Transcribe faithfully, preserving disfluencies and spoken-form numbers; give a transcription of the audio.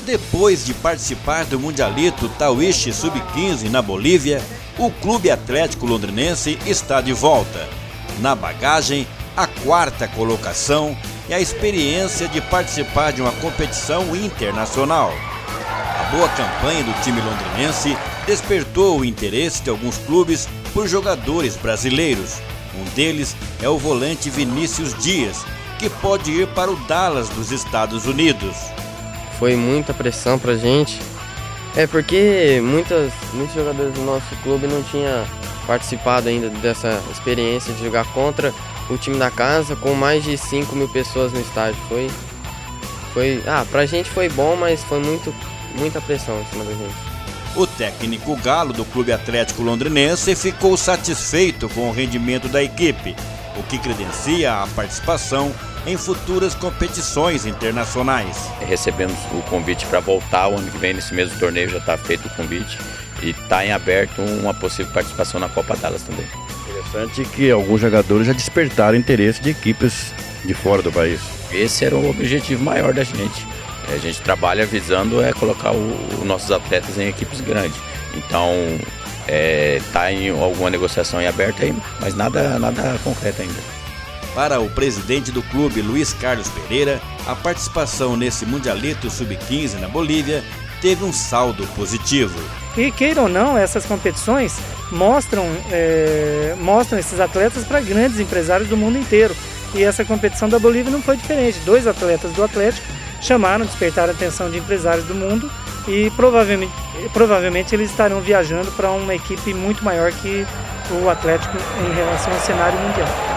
Depois de participar do Mundialito Tauiche sub quinze na Bolívia, o Clube Atlético Londrinense está de volta. Na bagagem, a quarta colocação e a experiência de participar de uma competição internacional. A boa campanha do time londrinense despertou o interesse de alguns clubes por jogadores brasileiros. Um deles é o volante Vinícius Dias, que pode ir para o Dallas dos Estados Unidos. Foi muita pressão pra gente, é porque muitas, muitos jogadores do nosso clube não tinham participado ainda dessa experiência de jogar contra o time da casa com mais de cinco mil pessoas no estádio. Foi, foi, ah, pra gente foi bom, mas foi muito, muita pressão em cima da gente. O técnico Galo do Clube Atlético Londrinense ficou satisfeito com o rendimento da equipe, o que credencia a participação em futuras competições internacionais. Recebemos o convite para voltar o ano que vem, nesse mesmo torneio já está feito o convite e está em aberto uma possível participação na Copa Dallas também. Interessante que alguns jogadores já despertaram interesse de equipes de fora do país. Esse era o objetivo maior da gente. A gente trabalha visando é colocar os nossos atletas em equipes grandes. Então está é, em alguma negociação em aberto aí, mas nada, nada concreto ainda. Para o presidente do clube, Luiz Carlos Pereira, a participação nesse Mundialito sub quinze na Bolívia teve um saldo positivo. E queira ou não, essas competições mostram, é, mostram esses atletas para grandes empresários do mundo inteiro. E essa competição da Bolívia não foi diferente. Dois atletas do Atlético chamaram, despertaram a atenção de empresários do mundo e provavelmente, provavelmente eles estarão viajando para uma equipe muito maior que o Atlético em relação ao cenário mundial.